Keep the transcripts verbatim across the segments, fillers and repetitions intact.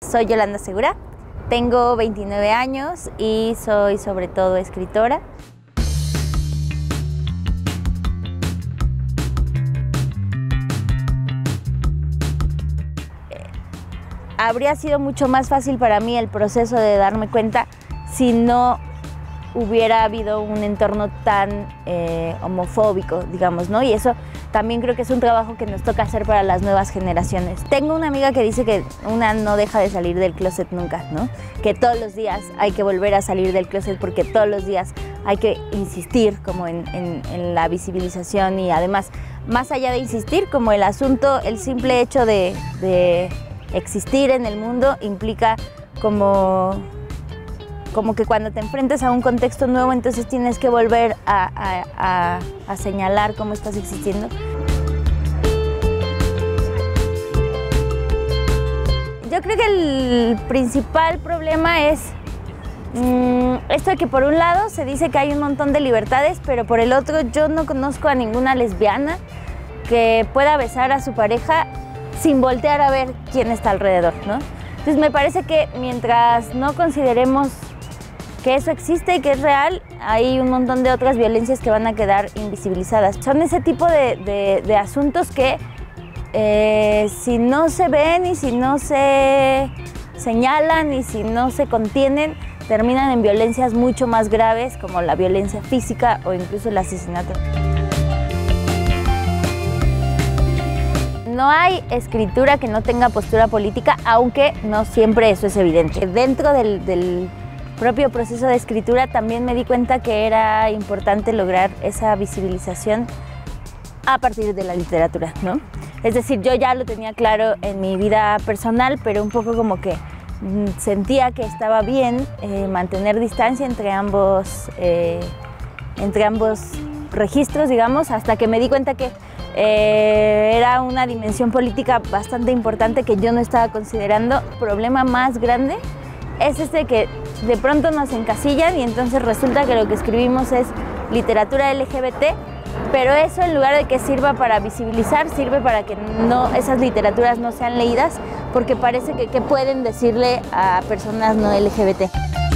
Soy Yolanda Segura, tengo veintinueve años y soy sobre todo escritora. Habría sido mucho más fácil para mí el proceso de darme cuenta si no hubiera habido un entorno tan eh, homofóbico, digamos, ¿no? Y eso también creo que es un trabajo que nos toca hacer para las nuevas generaciones. Tengo una amiga que dice que una no deja de salir del closet nunca, ¿no? Que todos los días hay que volver a salir del closet porque todos los días hay que insistir como en, en, en la visibilización y además, más allá de insistir, como el asunto, el simple hecho de, de existir en el mundo implica como... como que cuando te enfrentas a un contexto nuevo, entonces tienes que volver a, a, a, a señalar cómo estás existiendo. Yo creo que el principal problema es mmm, esto de que por un lado se dice que hay un montón de libertades, pero por el otro yo no conozco a ninguna lesbiana que pueda besar a su pareja sin voltear a ver quién está alrededor, ¿no? Entonces me parece que mientras no consideremos que eso existe y que es real, hay un montón de otras violencias que van a quedar invisibilizadas. Son ese tipo de, de, de asuntos que eh, si no se ven y si no se señalan y si no se contienen, terminan en violencias mucho más graves como la violencia física o incluso el asesinato. No hay escritura que no tenga postura política, aunque no siempre eso es evidente. Dentro del, del propio proceso de escritura también me di cuenta que era importante lograr esa visibilización a partir de la literatura, ¿no? Es decir, yo ya lo tenía claro en mi vida personal, pero un poco como que sentía que estaba bien eh, mantener distancia entre ambos, eh, entre ambos registros, digamos, hasta que me di cuenta que eh, era una dimensión política bastante importante que yo no estaba considerando. El problema más grande es este que de pronto nos encasillan y entonces resulta que lo que escribimos es literatura L G B T, pero eso en lugar de que sirva para visibilizar, sirve para que no, esas literaturas no sean leídas, porque parece que, que pueden decirle a personas no L G B T.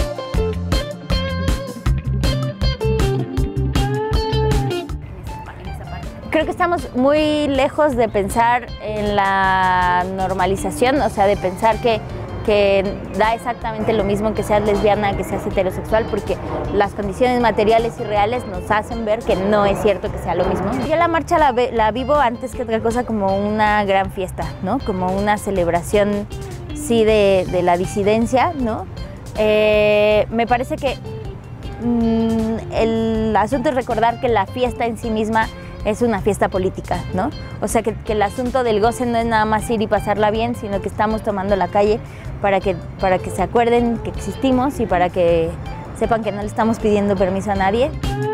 Creo que estamos muy lejos de pensar en la normalización, o sea, de pensar que que da exactamente lo mismo que seas lesbiana, que seas heterosexual, porque las condiciones materiales y reales nos hacen ver que no es cierto que sea lo mismo. Yo la marcha la, la vivo antes que otra cosa como una gran fiesta, ¿no? Como una celebración, sí, de, de la disidencia, ¿no? Eh, me parece que mmm, el asunto es recordar que la fiesta en sí misma es una fiesta política, ¿no? O sea, que, que el asunto del goce no es nada más ir y pasarla bien, sino que estamos tomando la calle para que, para que se acuerden que existimos y para que sepan que no le estamos pidiendo permiso a nadie.